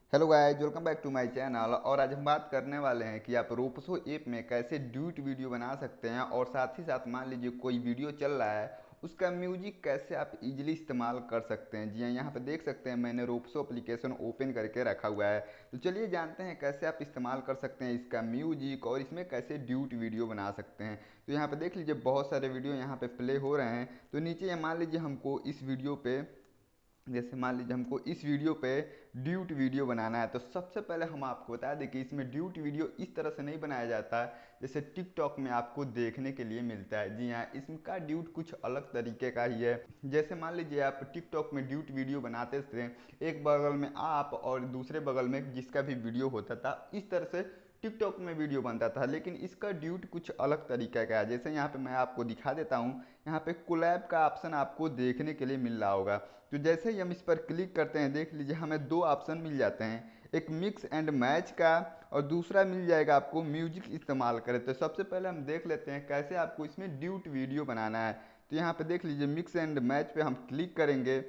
Hello guys, welcome back to my channel. और आज हम बात करने वाले हैं कि आप रोपसो ऐप में कैसे ड्यूट वीडियो बना सकते हैं और साथ ही साथ मान लीजिए कोई वीडियो चल रहा है उसका म्यूजिक कैसे आप इजीली इस्तेमाल कर सकते हैं। जी हाँ, यहाँ पे देख सकते हैं मैंने रोपसो एप्लीकेशन ओपन करके रखा हुआ है। तो चलिए जानते हैं कैसे आप इस्तेमाल कर सकते हैं इसका म्यूजिक और इसमें कैसे ड्यूट वीडियो बना सकते हैं। तो यहाँ पे देख लीजिए बहुत सारे वीडियो यहाँ पे प्ले हो रहे हैं। तो नीचे मान लीजिए हमको इस वीडियो पे, जैसे मान लीजिए हमको इस वीडियो पे ड्यूट वीडियो बनाना है। तो सबसे पहले हम आपको बता दें कि इसमें ड्यूट वीडियो इस तरह से नहीं बनाया जाता है जैसे टिकटॉक में आपको देखने के लिए मिलता है। जी हाँ, इसका ड्यूट कुछ अलग तरीके का ही है। जैसे मान लीजिए आप टिकटॉक में ड्यूट वीडियो बनाते थे, एक बगल में आप और दूसरे बगल में जिसका भी वीडियो होता था, इस तरह से टिकटॉक में वीडियो बनता था। लेकिन इसका ड्यूट कुछ अलग तरीका का है। जैसे यहाँ पे मैं आपको दिखा देता हूँ, यहाँ पे कोलैब का ऑप्शन आपको देखने के लिए मिल रहा होगा। तो जैसे ही हम इस पर क्लिक करते हैं, देख लीजिए हमें दो ऑप्शन मिल जाते हैं, एक मिक्स एंड मैच का और दूसरा मिल जाएगा आपको म्यूजिक इस्तेमाल करें। तो सबसे पहले हम देख लेते हैं कैसे आपको इसमें ड्यूट वीडियो बनाना है। तो यहाँ पे देख लीजिए मिक्स एंड मैच पे हम क्लिक करेंगे।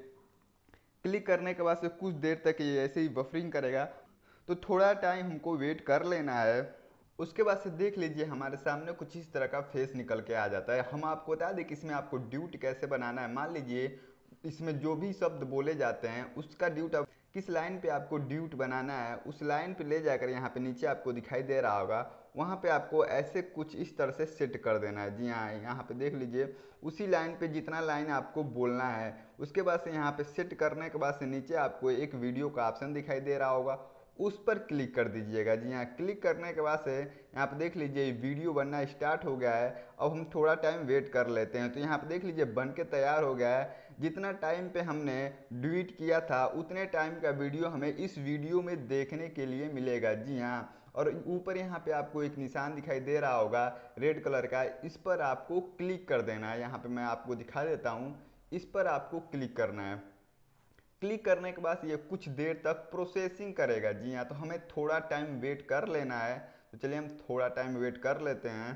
क्लिक करने के बाद से कुछ देर तक ये ऐसे ही बफरिंग करेगा, तो थोड़ा टाइम हमको वेट कर लेना है। उसके बाद से देख लीजिए हमारे सामने कुछ इस तरह का फेस निकल के आ जाता है। हम आपको बता दें कि इसमें आपको ड्यूट कैसे बनाना है। मान लीजिए इसमें जो भी शब्द बोले जाते हैं उसका ड्यूट, अब किस लाइन पे आपको ड्यूट बनाना है उस लाइन पे ले जाकर यहाँ पे नीचे आपको दिखाई दे रहा होगा, वहाँ पे आपको ऐसे कुछ इस तरह से सेट कर देना है। जी हाँ, यहाँ पे देख लीजिए उसी लाइन पे जितना लाइन आपको बोलना है, उसके बाद से यहाँ पे सेट करने के बाद से नीचे आपको एक वीडियो का ऑप्शन दिखाई दे रहा होगा, उस पर क्लिक कर दीजिएगा। जी हाँ, क्लिक करने के बाद से यहाँ पे देख लीजिए वीडियो बनना स्टार्ट हो गया है। अब हम थोड़ा टाइम वेट कर लेते हैं। तो यहाँ पे देख लीजिए बन के तैयार हो गया है। जितना टाइम पे हमने डिलीट किया था उतने टाइम का वीडियो हमें इस वीडियो में देखने के लिए मिलेगा। जी हाँ, और ऊपर यहाँ पे आपको एक निशान दिखाई दे रहा होगा रेड कलर का, इस पर आपको क्लिक कर देना है। यहाँ पे मैं आपको दिखा देता हूँ, इस पर आपको क्लिक करना है। क्लिक करने के बाद ये कुछ देर तक प्रोसेसिंग करेगा। जी हाँ, तो हमें थोड़ा टाइम वेट कर लेना है। तो चलिए हम थोड़ा टाइम वेट कर लेते हैं।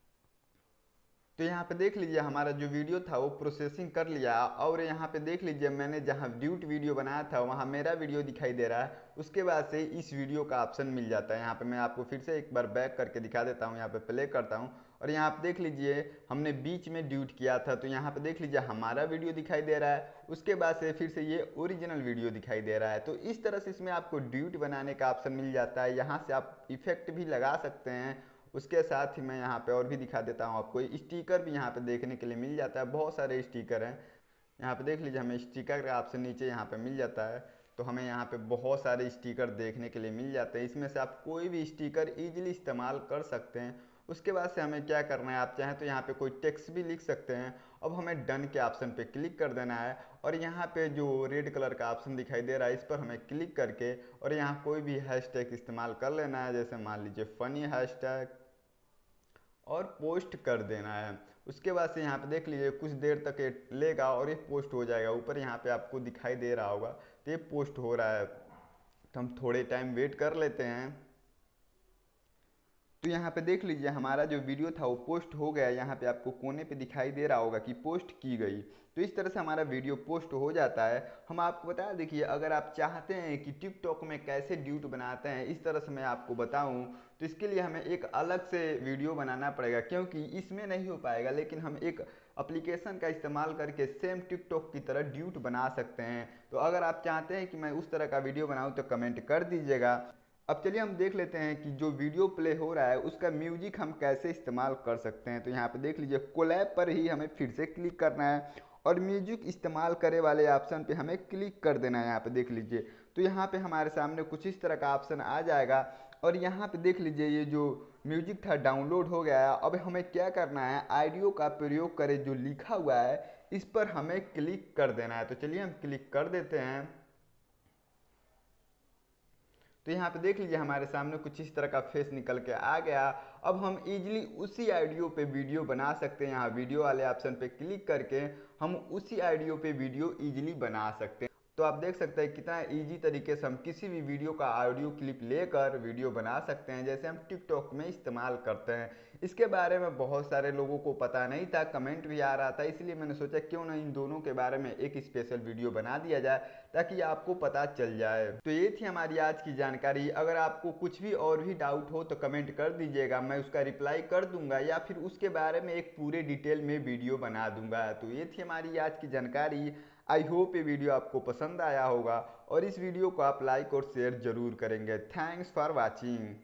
तो यहाँ पे देख लीजिए हमारा जो वीडियो था वो प्रोसेसिंग कर लिया, और यहाँ पे देख लीजिए मैंने जहाँ ड्यूट वीडियो बनाया था वहाँ मेरा वीडियो दिखाई दे रहा है। उसके बाद से इस वीडियो का ऑप्शन मिल जाता है। यहाँ पे मैं आपको फिर से एक बार बैक करके दिखा देता हूँ, यहाँ पे प्ले करता हूँ और यहाँ पे देख लीजिए हमने बीच में ड्यूट किया था। तो यहाँ पे देख लीजिए हमारा वीडियो दिखाई दे रहा है, उसके बाद से फिर से ये ओरिजिनल वीडियो दिखाई दे रहा है। तो इस तरह से इसमें आपको ड्यूट बनाने का ऑप्शन मिल जाता है। यहाँ से आप इफेक्ट भी लगा सकते हैं। उसके साथ ही मैं यहाँ पे और भी दिखा देता हूँ आपको, स्टिकर भी यहाँ पे देखने के लिए मिल जाता है। बहुत सारे स्टिकर हैं, यहाँ पे देख लीजिए हमें स्टिकर का ऑप्शन नीचे यहाँ पे मिल जाता है। तो हमें यहाँ पे बहुत सारे स्टिकर देखने के लिए मिल जाते हैं। इसमें से आप कोई भी स्टिकर ईजिली इस्तेमाल कर सकते हैं। उसके बाद से हमें क्या करना है, आप चाहें तो यहाँ पे कोई टेक्स्ट भी लिख सकते हैं। अब हमें डन के ऑप्शन पे क्लिक कर देना है और यहाँ पे जो रेड कलर का ऑप्शन दिखाई दे रहा है इस पर हमें क्लिक करके और यहाँ कोई भी हैशटैग इस्तेमाल कर लेना है। जैसे मान लीजिए फनी हैशटैग, और पोस्ट कर देना है। उसके बाद से यहाँ पे देख लीजिए कुछ देर तक ये लेगा और ये पोस्ट हो जाएगा। ऊपर यहाँ पे आपको दिखाई दे रहा होगा, तो ये पोस्ट हो रहा है। तो हम थोड़े टाइम वेट कर लेते हैं। तो यहाँ पे देख लीजिए हमारा जो वीडियो था वो पोस्ट हो गया। यहाँ पे आपको कोने पे दिखाई दे रहा होगा कि पोस्ट की गई। तो इस तरह से हमारा वीडियो पोस्ट हो जाता है। हम आपको बता देखिए, अगर आप चाहते हैं कि टिकटॉक में कैसे ड्यूट बनाते हैं इस तरह से मैं आपको बताऊं, तो इसके लिए हमें एक अलग से वीडियो बनाना पड़ेगा, क्योंकि इसमें नहीं हो पाएगा। लेकिन हम एक एप्लीकेशन का इस्तेमाल करके सेम टिकटॉक की तरह ड्यूट बना सकते हैं। तो अगर आप चाहते हैं कि मैं उस तरह का वीडियो बनाऊं तो कमेंट कर दीजिएगा। अब चलिए हम देख लेते हैं कि जो वीडियो प्ले हो रहा है उसका म्यूजिक हम कैसे इस्तेमाल कर सकते हैं। तो यहाँ पे देख लीजिए कोलैब पर ही हमें फिर से क्लिक करना है और म्यूजिक इस्तेमाल करे वाले ऑप्शन पे हमें क्लिक कर देना है। यहाँ पे देख लीजिए तो यहाँ पे हमारे सामने कुछ इस तरह का ऑप्शन आ जाएगा और यहाँ पे देख लीजिए ये जो म्यूजिक था डाउनलोड हो गया है। अब हमें क्या करना है, ऑडियो का प्रयोग करें जो लिखा हुआ है इस पर हमें क्लिक कर देना है। तो चलिए हम क्लिक कर देते हैं। तो यहाँ पे देख लीजिए हमारे सामने कुछ इस तरह का फेस निकल के आ गया। अब हम इजीली उसी ऑडियो पे वीडियो बना सकते हैं। यहाँ वीडियो वाले ऑप्शन पे क्लिक करके हम उसी ऑडियो पे वीडियो इजीली बना सकते हैं। तो आप देख सकते हैं कितना इजी तरीके से हम किसी भी वीडियो का ऑडियो क्लिप लेकर वीडियो बना सकते हैं, जैसे हम टिकटॉक में इस्तेमाल करते हैं। इसके बारे में बहुत सारे लोगों को पता नहीं था, कमेंट भी आ रहा था, इसलिए मैंने सोचा क्यों ना इन दोनों के बारे में एक स्पेशल वीडियो बना दिया जाए ताकि आपको पता चल जाए। तो ये थी हमारी आज की जानकारी। अगर आपको कुछ भी और भी डाउट हो तो कमेंट कर दीजिएगा, मैं उसका रिप्लाई कर दूंगा या फिर उसके बारे में एक पूरे डिटेल में वीडियो बना दूंगा। तो ये थी हमारी आज की जानकारी। आई होप ये वीडियो आपको पसंद आया होगा और इस वीडियो को आप लाइक और शेयर जरूर करेंगे। Thanks for watching.